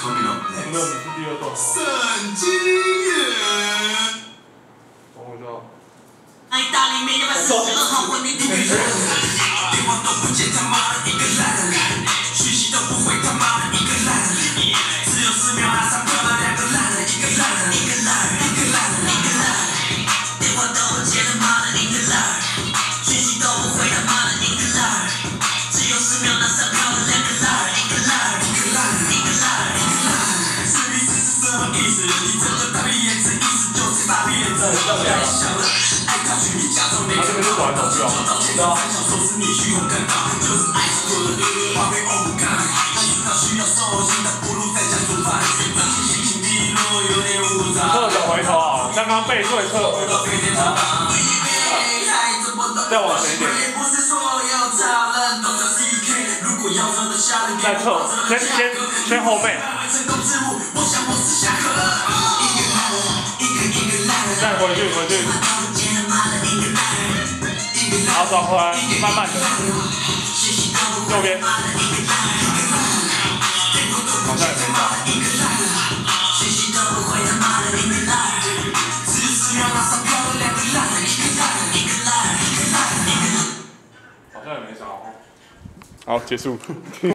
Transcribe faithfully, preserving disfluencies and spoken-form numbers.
没有，你是第二段。 神经元。 等我一下。 意大利面要不要四十二号婚礼地狱？电话都不接，他妈的一个烂人，讯息都不回，他妈的一个烂人，只有十秒马上漂了两个烂人，一个烂人，一个烂人，一个烂人，一个烂人，电话都不接，他妈的一个烂人，讯息都不回，他妈的一个烂人，只有十秒马上漂了两个烂人，一个烂人，一个烂人，一个烂人，一个烂人，是你是是什么意思？你这个大屁眼子意思就是大屁眼子，太小了。 他这边是短手续啊，侧着回头啊，刚刚背对侧回头，再往前一点，再侧，先先先后背，再回去回去。然后转回来，慢慢的，右边，好像也没到，好像也没到。好，结束。